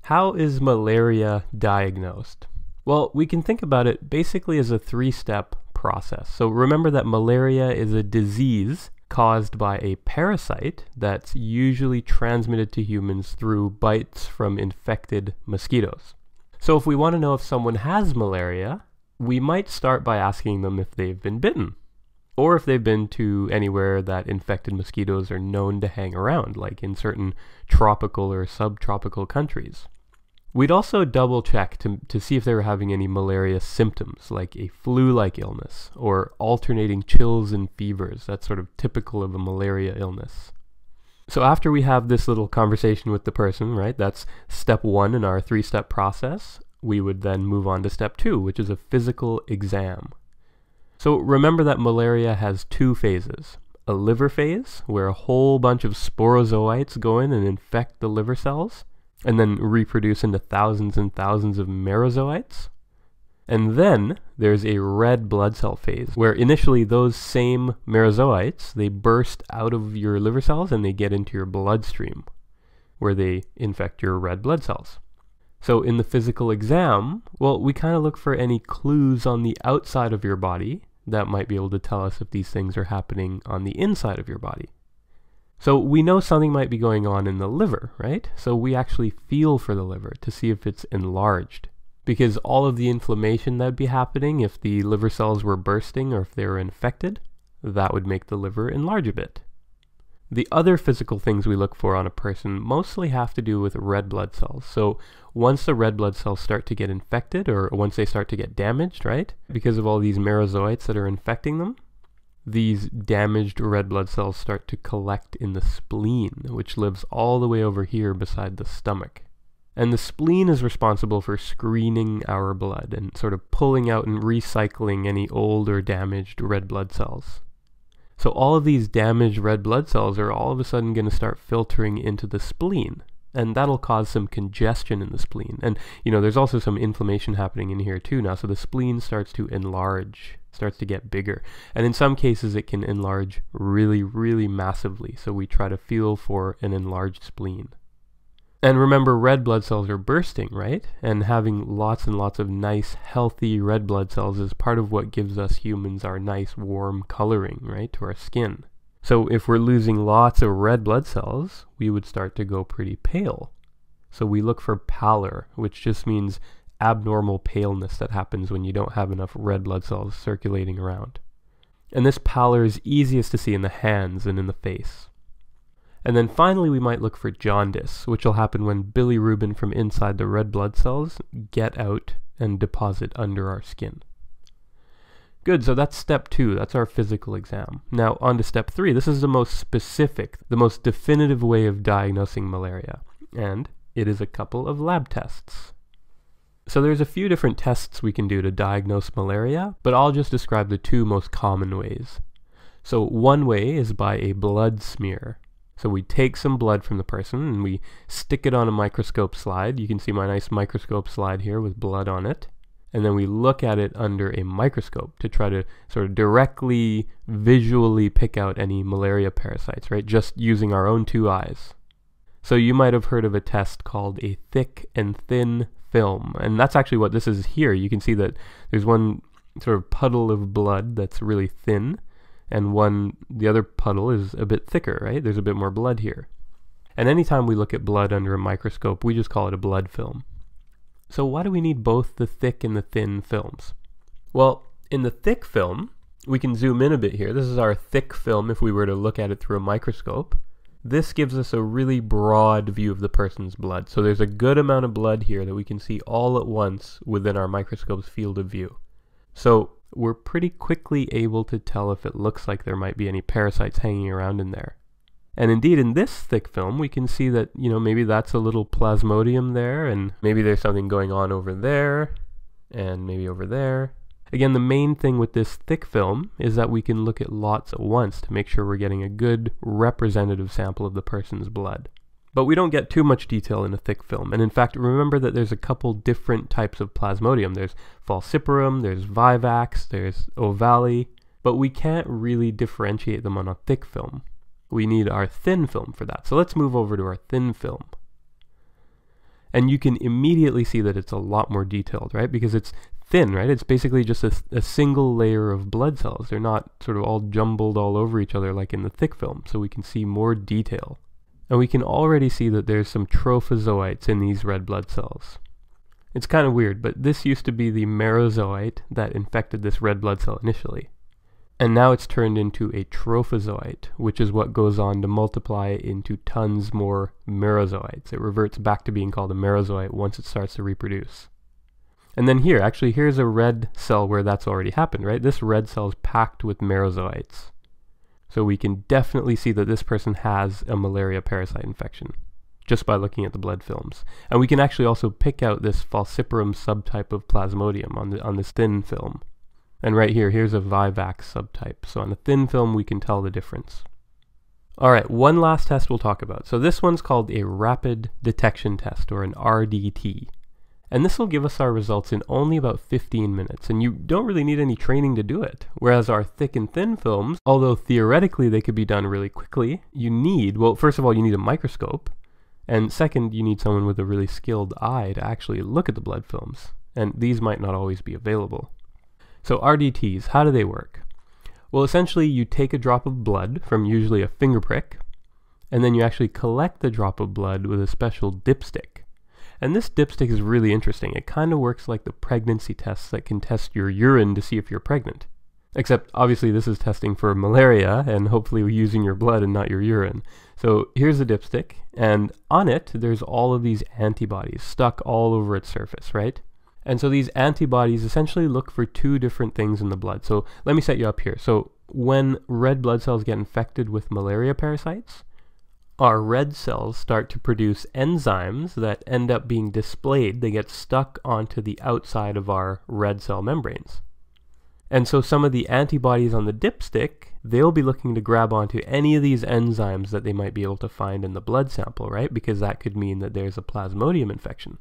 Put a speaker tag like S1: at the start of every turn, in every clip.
S1: How is malaria diagnosed? Well, we can think about it basically as a three-step process. So remember that malaria is a disease caused by a parasite that's usually transmitted to humans through bites from infected mosquitoes. So if we want to know if someone has malaria, we might start by asking them if they've been bitten, or if they've been to anywhere that infected mosquitoes are known to hang around, like in certain tropical or subtropical countries. We'd also double check to see if they were having any malaria symptoms, like a flu-like illness, or alternating chills and fevers. That's sort of typical of a malaria illness. So after we have this little conversation with the person, right, that's step one in our three-step process, we would then move on to step two, which is a physical exam. So remember that malaria has two phases. A liver phase, where a whole bunch of sporozoites go in and infect the liver cells, and then reproduce into thousands and thousands of merozoites. And then there's a red blood cell phase, where initially those same merozoites, they burst out of your liver cells and they get into your bloodstream, where they infect your red blood cells. So in the physical exam, well, we kind of look for any clues on the outside of your body that might be able to tell us if these things are happening on the inside of your body. So we know something might be going on in the liver, right? So we actually feel for the liver to see if it's enlarged, because all of the inflammation that would be happening if the liver cells were bursting or if they were infected, that would make the liver enlarge a bit. The other physical things we look for on a person mostly have to do with red blood cells. So once the red blood cells start to get infected, or once they start to get damaged, right, because of all these merozoites that are infecting them, these damaged red blood cells start to collect in the spleen, which lives all the way over here beside the stomach. And the spleen is responsible for screening our blood and sort of pulling out and recycling any old or damaged red blood cells. So all of these damaged red blood cells are all of a sudden going to start filtering into the spleen, and that'll cause some congestion in the spleen. And, you know, there's also some inflammation happening in here too now, so the spleen starts to enlarge, starts to get bigger. And in some cases it can enlarge really, really massively, so we try to feel for an enlarged spleen. And remember, red blood cells are bursting, right? And having lots and lots of nice, healthy red blood cells is part of what gives us humans our nice, warm coloring, right, to our skin. So if we're losing lots of red blood cells, we would start to go pretty pale. So we look for pallor, which just means abnormal paleness that happens when you don't have enough red blood cells circulating around. And this pallor is easiest to see in the hands and in the face. And then finally we might look for jaundice, which will happen when bilirubin from inside the red blood cells get out and deposit under our skin. Good, so that's step two, that's our physical exam. Now on to step three. This is the most specific, the most definitive way of diagnosing malaria, and it is a couple of lab tests. So there's a few different tests we can do to diagnose malaria, but I'll just describe the two most common ways. So one way is by a blood smear. So we take some blood from the person and we stick it on a microscope slide. You can see my nice microscope slide here with blood on it. And then we look at it under a microscope to try to sort of directly, visually pick out any malaria parasites, right? Just using our own two eyes. So you might have heard of a test called a thick and thin film. And that's actually what this is here. You can see that there's one sort of puddle of blood that's really thin, and the other puddle is a bit thicker, right? There's a bit more blood here. And anytime we look at blood under a microscope, we just call it a blood film. So why do we need both the thick and the thin films? Well, in the thick film, we can zoom in a bit here. This is our thick film if we were to look at it through a microscope. This gives us a really broad view of the person's blood. So there's a good amount of blood here that we can see all at once within our microscope's field of view. So we're pretty quickly able to tell if it looks like there might be any parasites hanging around in there. And indeed, in this thick film, we can see that, you know, maybe that's a little Plasmodium there, and maybe there's something going on over there, and maybe over there. Again, the main thing with this thick film is that we can look at lots at once to make sure we're getting a good representative sample of the person's blood. But we don't get too much detail in a thick film. And in fact, remember that there's a couple different types of Plasmodium. There's falciparum, there's vivax, there's ovale, but we can't really differentiate them on a thick film. We need our thin film for that. So let's move over to our thin film. And you can immediately see that it's a lot more detailed, right? Because it's thin, right? It's basically just a single layer of blood cells. They're not sort of all jumbled all over each other like in the thick film, so we can see more detail. And we can already see that there's some trophozoites in these red blood cells. It's kind of weird, but this used to be the merozoite that infected this red blood cell initially. And now it's turned into a trophozoite, which is what goes on to multiply into tons more merozoites. It reverts back to being called a merozoite once it starts to reproduce. And then here, actually, here's a red cell where that's already happened, right? This red cell is packed with merozoites. So we can definitely see that this person has a malaria parasite infection just by looking at the blood films. And we can actually also pick out this falciparum subtype of Plasmodium on this thin film. And right here, here's a vivax subtype. So on a thin film, we can tell the difference. All right, one last test we'll talk about. So this one's called a rapid detection test, or an RDT. And this will give us our results in only about 15 minutes, and you don't really need any training to do it. Whereas our thick and thin films, although theoretically they could be done really quickly, you need, well, first of all, you need a microscope, and second, you need someone with a really skilled eye to actually look at the blood films, and these might not always be available. So RDTs, how do they work? Well, essentially you take a drop of blood from usually a finger prick, and then you actually collect the drop of blood with a special dipstick. And this dipstick is really interesting. It kind of works like the pregnancy tests that can test your urine to see if you're pregnant. Except obviously this is testing for malaria and hopefully using your blood and not your urine. So here's the dipstick, and on it there's all of these antibodies stuck all over its surface, right? And so these antibodies essentially look for two different things in the blood. So let me set you up here. So when red blood cells get infected with malaria parasites, our red cells start to produce enzymes that end up being displayed. They get stuck onto the outside of our red cell membranes. And so some of the antibodies on the dipstick, they'll be looking to grab onto any of these enzymes that they might be able to find in the blood sample, right? Because that could mean that there's a Plasmodium infection.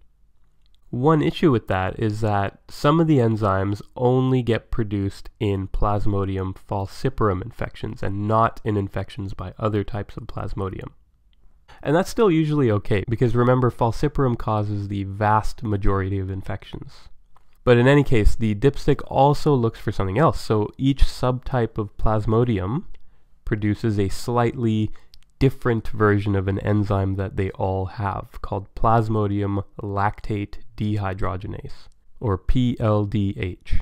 S1: One issue with that is that some of the enzymes only get produced in Plasmodium falciparum infections and not in infections by other types of Plasmodium. And that's still usually okay, because remember, falciparum causes the vast majority of infections. But in any case, the dipstick also looks for something else. So each subtype of Plasmodium produces a slightly different version of an enzyme that they all have, called Plasmodium lactate dehydrogenase, or PLDH.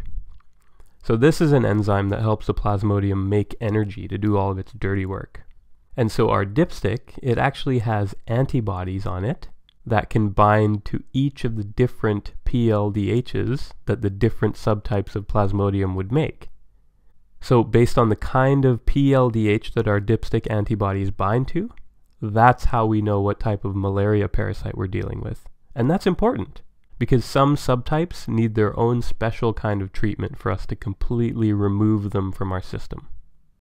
S1: So this is an enzyme that helps the Plasmodium make energy to do all of its dirty work. And so our dipstick, it actually has antibodies on it that can bind to each of the different PLDHs that the different subtypes of Plasmodium would make. So based on the kind of PLDH that our dipstick antibodies bind to, that's how we know what type of malaria parasite we're dealing with. And that's important, because some subtypes need their own special kind of treatment for us to completely remove them from our system.